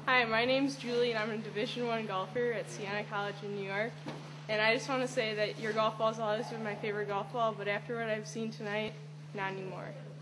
Hi, my name's Julie, and I'm a Division I golfer at Siena College in New York. And I just want to say that your golf ball's always been my favorite golf ball, but after what I've seen tonight, not anymore.